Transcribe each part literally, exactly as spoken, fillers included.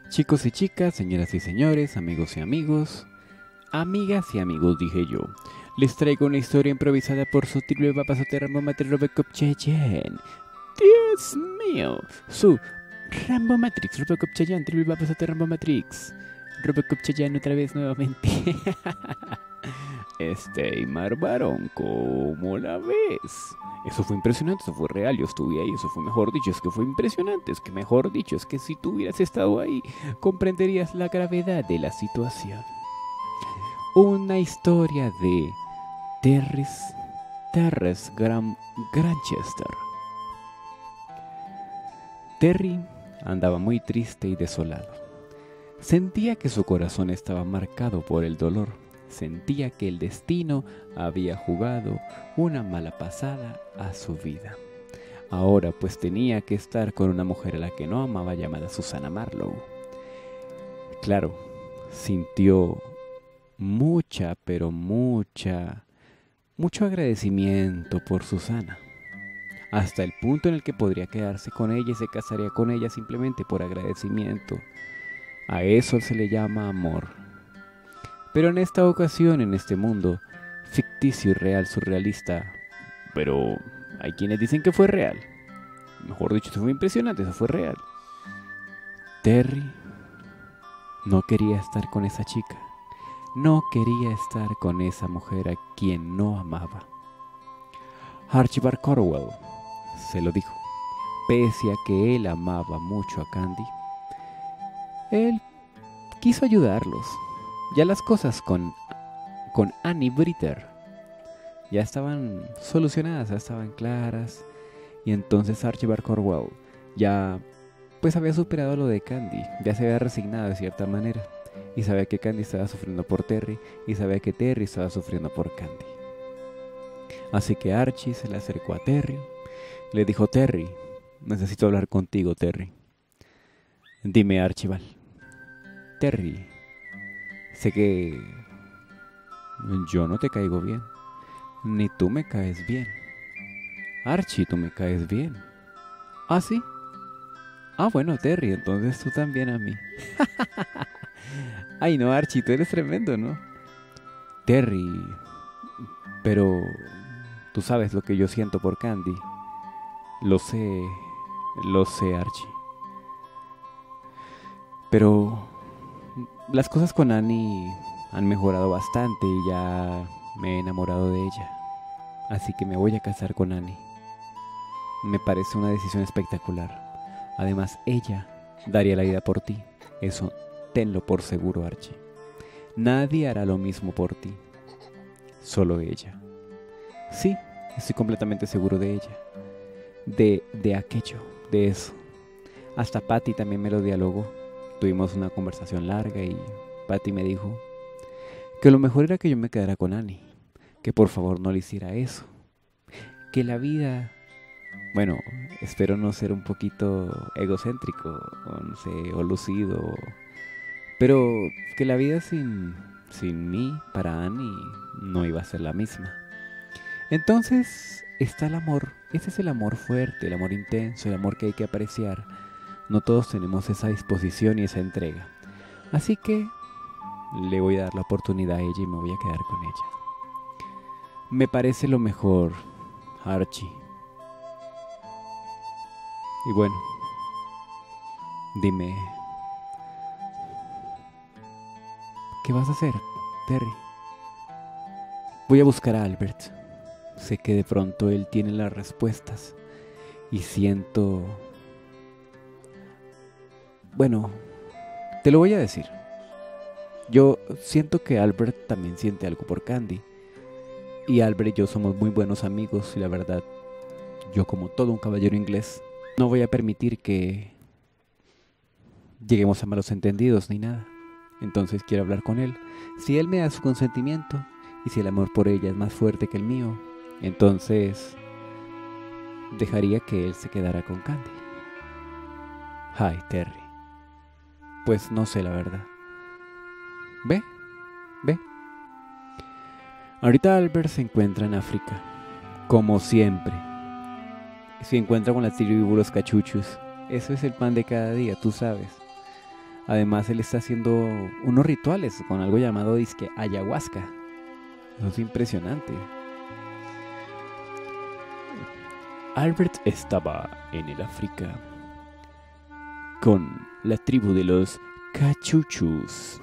Chicos y chicas, señoras y señores, amigos y amigos, amigas y amigos, dije yo, les traigo una historia improvisada por su triple papazote Rambo Matrix Robocop Cheyenne. ¡Dios mío! Su Rambo Matrix Robocop Cheyenne, triple papazote Rambo Matrix Robocop Cheyenne otra vez nuevamente. Este Marvarón, ¿cómo la ves? Eso fue impresionante, eso fue real, yo estuve ahí, eso fue mejor dicho, es que fue impresionante, es que mejor dicho, es que si tú hubieras estado ahí, comprenderías la gravedad de la situación. Una historia de Terris, Terres Gram, Granchester. Terry andaba muy triste y desolado. Sentía que su corazón estaba marcado por el dolor. Sentía que el destino había jugado una mala pasada a su vida. Ahora pues tenía que estar con una mujer a la que no amaba llamada Susana Marlowe. Claro, sintió mucha, pero mucha, mucho agradecimiento por Susana. Hasta el punto en el que podría quedarse con ella y se casaría con ella simplemente por agradecimiento. A eso se le llama amor. Pero en esta ocasión, en este mundo ficticio y real, surrealista, pero hay quienes dicen que fue real. Mejor dicho, eso fue impresionante, eso fue real. Terry no quería estar con esa chica. No quería estar con esa mujer a quien no amaba. Archibald Cornwell se lo dijo. Pese a que él amaba mucho a Candy, él quiso ayudarlos. Ya las cosas con, con Annie Britter ya estaban solucionadas, ya estaban claras. Y entonces Archibald Cornwell ya pues había superado lo de Candy. Ya se había resignado de cierta manera. Y sabía que Candy estaba sufriendo por Terry. Y sabía que Terry estaba sufriendo por Candy. Así que Archie se le acercó a Terry. Le dijo: Terry, necesito hablar contigo, Terry. Dime, Archibald. Terry, sé que yo no te caigo bien, ni tú me caes bien. Archie, tú me caes bien. ¿Ah, sí? Ah, bueno, Terry, entonces tú también a mí. Ay, no, Archie, tú eres tremendo, ¿no? Terry, pero tú sabes lo que yo siento por Candy. Lo sé, lo sé, Archie. Pero las cosas con Annie han mejorado bastante y ya me he enamorado de ella. Así que me voy a casar con Annie. Me parece una decisión espectacular. Además, ella daría la vida por ti. Eso tenlo por seguro, Archie. Nadie hará lo mismo por ti. Solo ella. Sí, estoy completamente seguro de ella. De, de aquello, de eso. Hasta Patty también me lo dialogó. Tuvimos una conversación larga y Patty me dijo que lo mejor era que yo me quedara con Annie, que por favor no le hiciera eso, que la vida, bueno, espero no ser un poquito egocéntrico o, no sé, o lucido, pero que la vida sin, sin mí para Annie no iba a ser la misma. Entonces está el amor, ese es el amor fuerte, el amor intenso, el amor que hay que apreciar. No todos tenemos esa disposición y esa entrega. Así que le voy a dar la oportunidad a ella y me voy a quedar con ella. Me parece lo mejor, Archie. Y bueno, dime, ¿qué vas a hacer, Terry? Voy a buscar a Albert. Sé que de pronto él tiene las respuestas. Y siento... Bueno, te lo voy a decir. Yo siento que Albert también siente algo por Candy. Y Albert y yo somos muy buenos amigos. Y la verdad, yo como todo un caballero inglés, no voy a permitir que lleguemos a malos entendidos ni nada. Entonces quiero hablar con él. Si él me da su consentimiento y si el amor por ella es más fuerte que el mío, entonces dejaría que él se quedara con Candy. Ay, Terry. Pues no sé la verdad. Ve, ve. Ahorita Albert se encuentra en África, como siempre. Se encuentra con la tribu y los cachuchos. Eso es el pan de cada día, tú sabes. Además, él está haciendo unos rituales con algo llamado disque ayahuasca. Eso es impresionante. Albert estaba en el África con la tribu de los cachuchus.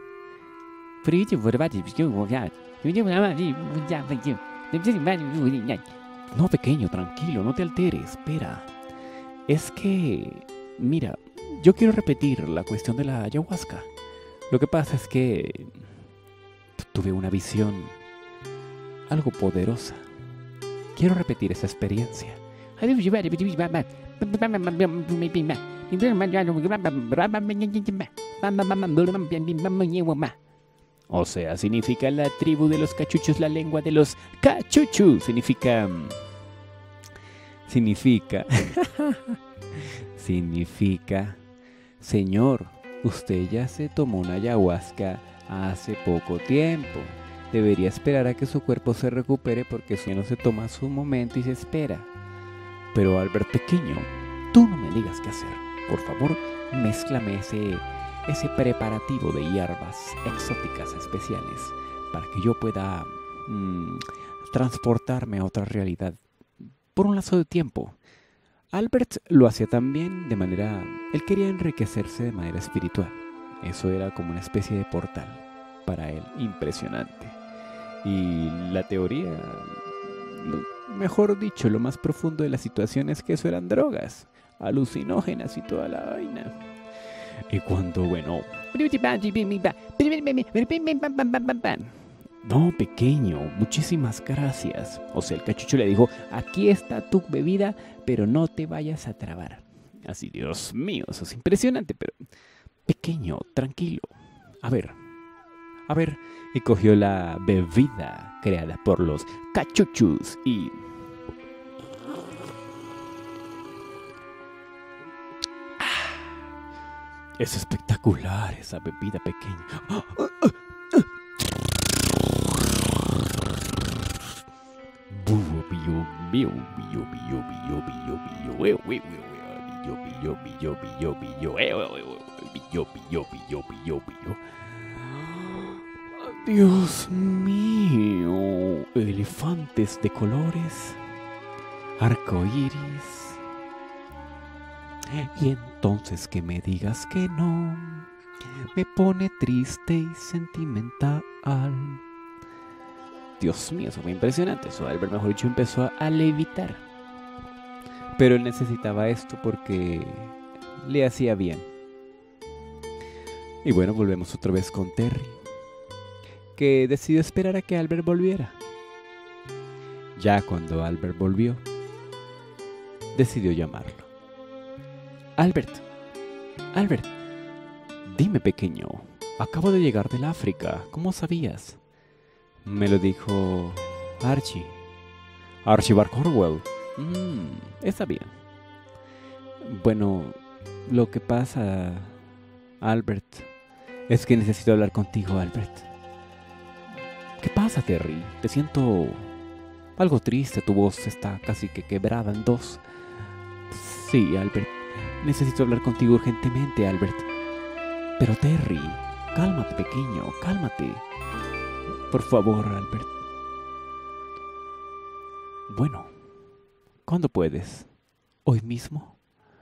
No, pequeño, tranquilo, no te alteres, espera. Es que, mira, yo quiero repetir la cuestión de la ayahuasca. Lo que pasa es que tuve una visión algo poderosa. Quiero repetir esa experiencia. O sea, significa la tribu de los cachuchos, la lengua de los cachuchus. Significa... Significa... significa... Señor, usted ya se tomó una ayahuasca hace poco tiempo. Debería esperar a que su cuerpo se recupere porque si no se toma su momento y se espera. Pero Albert pequeño, tú no me digas qué hacer. Por favor, mézclame ese, ese preparativo de hierbas exóticas especiales para que yo pueda mmm, transportarme a otra realidad por un lazo de tiempo. Albert lo hacía también de manera... Él quería enriquecerse de manera espiritual. Eso era como una especie de portal para él, impresionante. Y la teoría, lo, mejor dicho, lo más profundo de la situación es que eso eran drogas, alucinógenas y toda la vaina. Y cuando, bueno... No, pequeño, muchísimas gracias. O sea, el cachucho le dijo, aquí está tu bebida, pero no te vayas a trabar. Así, Dios mío, eso es impresionante, pero... Pequeño, tranquilo. A ver, a ver. Y cogió la bebida creada por los cachuchus y... ¡Ah! Es espectacular esa bebida pequeña. ¡Ah! ¡Ah! ¡Ah! Dios mío, elefantes de colores, arcoíris. Y entonces que me digas que no, me pone triste y sentimental. Dios mío, eso fue impresionante. Eso, Albert, mejor dicho, empezó a, a levitar. Pero él necesitaba esto porque le hacía bien. Y bueno, volvemos otra vez con Terry, que decidió esperar a que Albert volviera. Ya cuando Albert volvió, decidió llamarlo. Albert, Albert, dime pequeño, acabo de llegar del África, ¿cómo sabías? Me lo dijo Archie. Archibald Cornwell. Mm, está bien. Bueno, lo que pasa, Albert, es que necesito hablar contigo, Albert. ¿Qué pasa, Terry? Te siento algo triste, tu voz está casi que quebrada en dos. Sí, Albert, necesito hablar contigo urgentemente, Albert. Pero Terry, cálmate, pequeño, cálmate. Por favor, Albert. Bueno, ¿cuándo puedes? ¿Hoy mismo?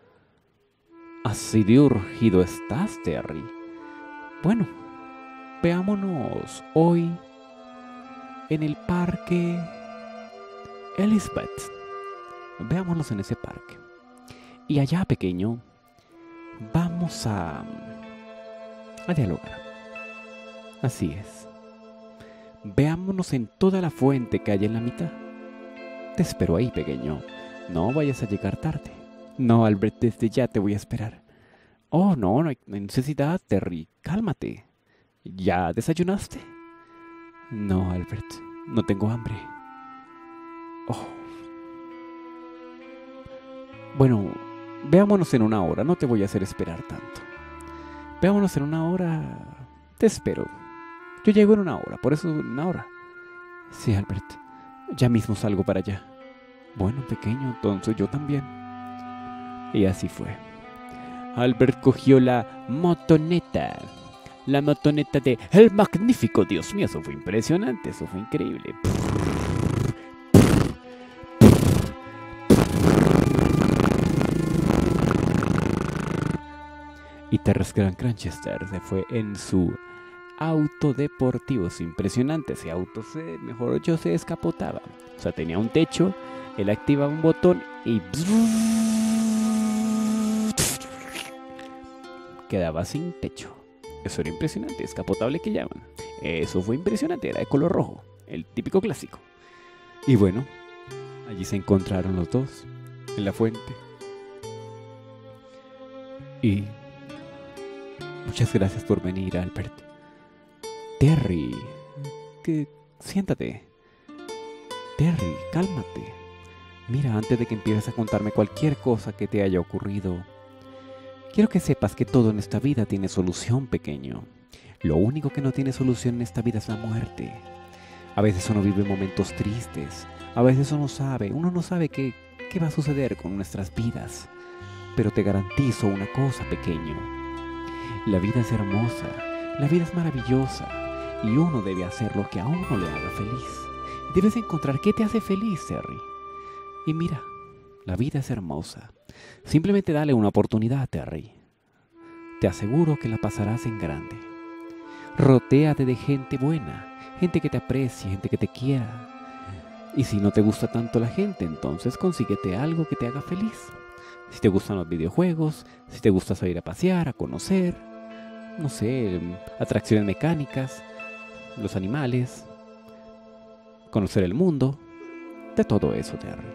Así de urgido estás, Terry. Bueno, veámonos hoy en el parque Elizabeth. Veámonos en ese parque. Y allá, pequeño, vamos a, a dialogar. Así es. Veámonos en toda la fuente que hay en la mitad. Te espero ahí, pequeño. No vayas a llegar tarde. No, Albert, desde ya te voy a esperar. Oh, no, no hay necesidad, Terry. Cálmate. ¿Ya desayunaste? No, Albert, no tengo hambre. Oh. Bueno, veámonos en una hora. No te voy a hacer esperar tanto. Veámonos en una hora. Te espero. Yo llego en una hora, por eso en una hora. Sí, Albert, ya mismo salgo para allá. Bueno, pequeño, entonces yo también. Y así fue. Albert cogió la motoneta. La motoneta de El Magnífico. Dios mío, eso fue impresionante, eso fue increíble. Y Terrence Grant Cranchester se fue en su auto deportivo. Es impresionante, ese auto, se, mejor dicho, se descapotaba. O sea, tenía un techo, él activaba un botón y quedaba sin techo. Eso era impresionante, descapotable que llaman. Eso fue impresionante, era de color rojo, el típico clásico. Y bueno, allí se encontraron los dos, en la fuente. Y muchas gracias por venir, Albert. Terry, que siéntate. Terry, cálmate. Mira, antes de que empieces a contarme cualquier cosa que te haya ocurrido, quiero que sepas que todo en esta vida tiene solución, pequeño. Lo único que no tiene solución en esta vida es la muerte. A veces uno vive momentos tristes, a veces uno sabe, uno no sabe qué, qué va a suceder con nuestras vidas. Pero te garantizo una cosa, pequeño. La vida es hermosa, la vida es maravillosa, y uno debe hacer lo que a uno le haga feliz. Debes encontrar qué te hace feliz, Terry. Y mira, la vida es hermosa. Simplemente dale una oportunidad, Terry. Te aseguro que la pasarás en grande. Rotéate de gente buena, gente que te aprecie, gente que te quiera. Y si no te gusta tanto la gente, entonces consíguete algo que te haga feliz. Si te gustan los videojuegos, si te gusta salir a pasear, a conocer, no sé, atracciones mecánicas, los animales, conocer el mundo, de todo eso, Terry.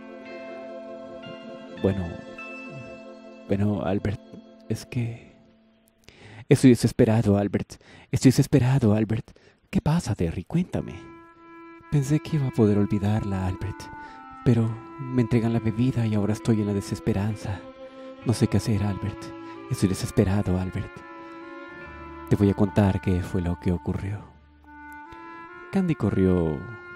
Bueno, bueno, Albert, es que... Estoy desesperado, Albert, estoy desesperado, Albert. ¿Qué pasa, Terry? Cuéntame. Pensé que iba a poder olvidarla, Albert, pero me entregan la bebida y ahora estoy en la desesperanza. No sé qué hacer, Albert. Estoy desesperado, Albert. Te voy a contar qué fue lo que ocurrió. Candy corrió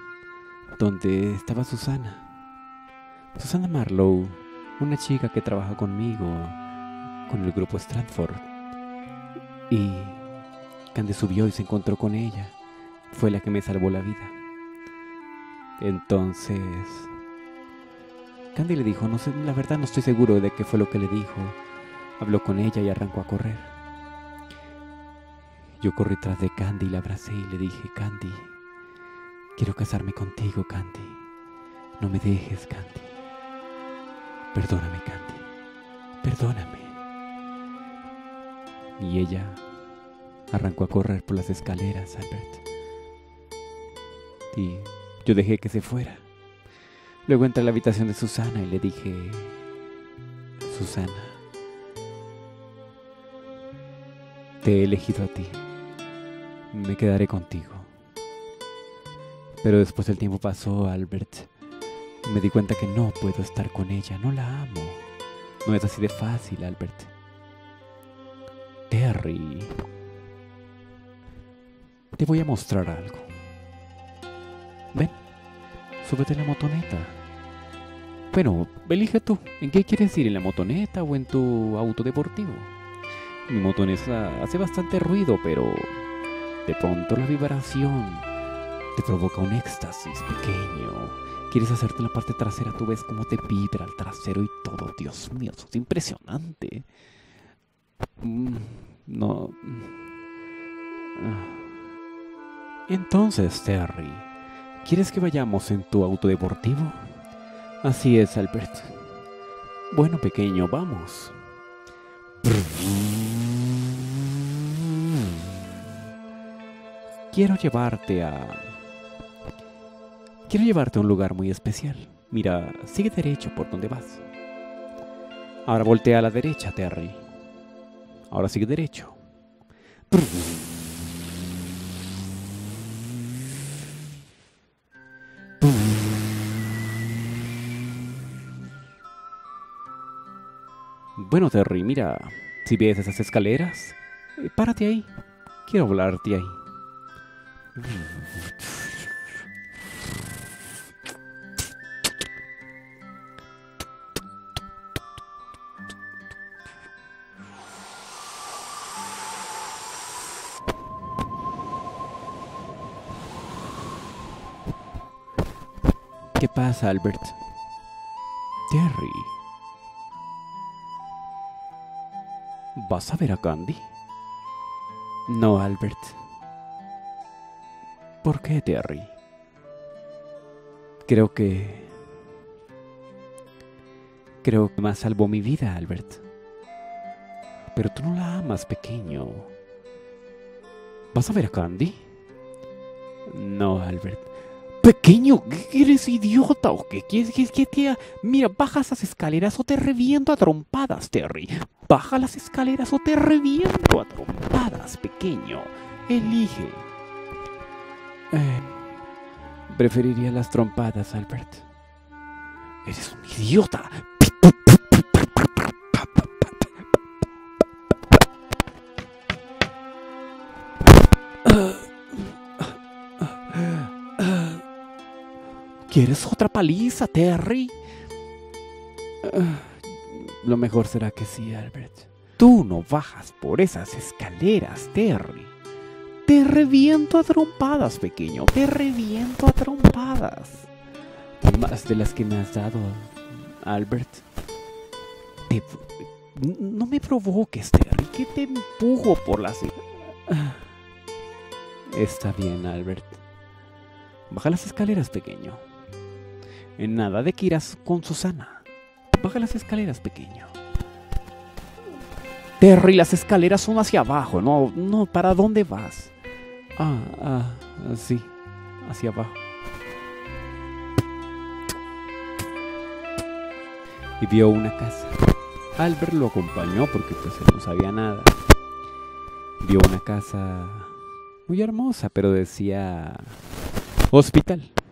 donde estaba Susana. Susana Marlowe, una chica que trabaja conmigo, con el grupo Stratford. Y Candy subió y se encontró con ella. Fue la que me salvó la vida. Entonces... Candy le dijo, no sé, la verdad no estoy seguro de qué fue lo que le dijo. Habló con ella y arrancó a correr. Yo corrí tras de Candy y la abracé y le dije, Candy, quiero casarme contigo, Candy. No me dejes, Candy. Perdóname, Candy. Perdóname. Y ella arrancó a correr por las escaleras, Albert. Y yo dejé que se fuera. Luego entré a la habitación de Susana y le dije, Susana, te he elegido a ti. Me quedaré contigo. Pero después el tiempo pasó, Albert. Y me di cuenta que no puedo estar con ella. No la amo. No es así de fácil, Albert. Terry, te voy a mostrar algo. Ven, súbete en la motoneta. Bueno, elige tú. ¿En qué quieres ir? ¿En la motoneta o en tu auto deportivo? Mi motoneta hace bastante ruido, pero de pronto la vibración te provoca un éxtasis pequeño. Quieres hacerte en la parte trasera, tú ves cómo te vibra el trasero y todo. Dios mío, eso es impresionante. Mm, no. Entonces, Terry, ¿quieres que vayamos en tu auto deportivo? Así es, Albert. Bueno, pequeño, vamos. Quiero llevarte a... Quiero llevarte a un lugar muy especial. Mira, sigue derecho por donde vas. Ahora voltea a la derecha, Terry. Ahora sigue derecho. Bueno, Terry, mira, si ves esas escaleras, eh, párate ahí. Quiero volarte ahí. ¿Qué pasa, Albert? Terry. ¿Vas a ver a Candy? No, Albert. ¿Por qué, Terry? Creo que... Creo que más salvó mi vida, Albert. Pero tú no la amas, pequeño. ¿Vas a ver a Candy? No, Albert. Pequeño, ¿qué eres idiota o qué? ¿Qué, qué, qué, qué? Mira, baja esas escaleras o te reviento a trompadas, Terry. Baja las escaleras o te reviento a trompadas, pequeño. Elige. Eh, preferiría las trompadas, Albert. Eres un idiota. ¿Quieres otra paliza, Terry? Uh, lo mejor será que sí, Albert. Tú no bajas por esas escaleras, Terry. Te reviento a trompadas, pequeño. Te reviento a trompadas. Más de las que me has dado, Albert. Te... No me provoques, Terry, que te empujo por las... Está bien, Albert. Baja las escaleras, pequeño. En nada de que irás con Susana. Baja las escaleras, pequeño. Terry, las escaleras son hacia abajo. No, no, ¿para dónde vas? Ah, ah, sí, hacia abajo. Y vio una casa. Albert lo acompañó porque pues él no sabía nada. Vio una casa muy hermosa, pero decía hospital.